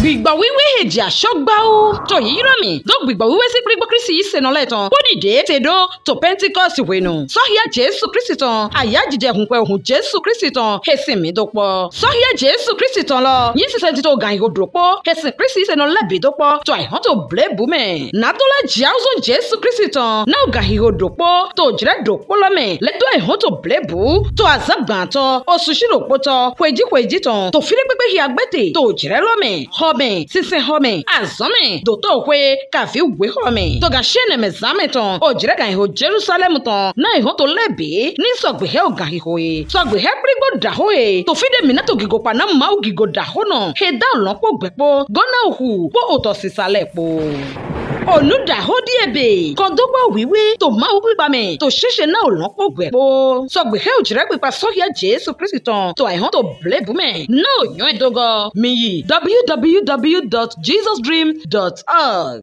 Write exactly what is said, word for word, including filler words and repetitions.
gbìgbà wíwé èjì àṣọgbà ó tó yìí rọ mi tó gbìgbà wíwé sí pírígbó kristi yìí sẹnà lẹ́tàn ó dìde tèdó tó pentikọ́sì wẹ̀nù sọ́híà jésù kristi tán àyà jíjẹ hùnpẹ̀ òhun jésù kristi tán èsì mi dọ́pọ̀ sọ́híà jésù kristi tán lọ yìí sísẹ́ ti tó gàn ìhò dọ́pọ̀ èsì kristi sẹnà lẹ́bì dọ́pọ̀ tó àìhàn tó blé bùmẹ̀ nàdọ́lá jíáwùsọ jésù kristi tán náà gàn ìhò dọ́pọ̀ tó jìrẹ́ dọ́pọ̀ lọ́mẹ̀ lẹ́tọ́ àìhàn tó blé bù tó àzàgbàn tán oṣù ṣìròpọ̀ tán kwèjì kwèjì tán tó fílẹ̀ pípé hi àgbẹ̀tẹ̀ tó jìrẹ́ lọ́mẹ̀ họ́mẹ̀ sísẹ́ họ́mẹ̀ àzọ́mẹ̀ dòtó hwe kàfí wé họ́mẹ̀ tó gà ṣẹ́nẹ̀ mẹ̀zámẹ̀ tán ó jìrẹ́ gàn ìhò jerusalem tán náà ìhàn tó lẹ́bì ní sọ̀gbẹ̀hẹ́ ògàn ìhò yìí sọ̀gbẹ̀hẹ́ pírígbó dàhó yìí tó fídẹ̀ mìíràn tó gìgò pa náà máa gìgò dàhó náà ẹ̀dá ọ̀lọ́pọ̀ gbẹ̀pọ̀ gọ́nà òhù pọ̀ òtọ̀ sísàlẹ̀ pọ̀ olùdáhó díẹ̀bẹ̀ kọ́ńdọ́gbọ̀ wíwí tó máa wí pamẹ́ tó ṣẹ̀ṣẹ̀ náà lọ́pọ̀ gbẹ̀pọ̀ sọ̀gbẹ̀hẹ́ òjìrẹ́ pípa sọ́híà jésù kristi tán tó àìhàn tó blẹ̀ bùmẹ̀ náà yàn ẹ̀dọ́gọ́ mi yìí w w w dot jesus dream dot org.